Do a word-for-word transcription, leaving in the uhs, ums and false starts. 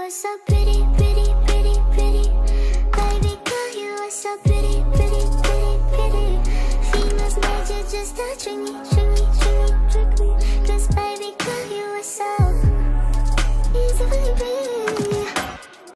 are so pretty, pretty, pretty, pretty. Baby girl, you are so pretty, pretty, pretty, pretty. Females made you just to treat me.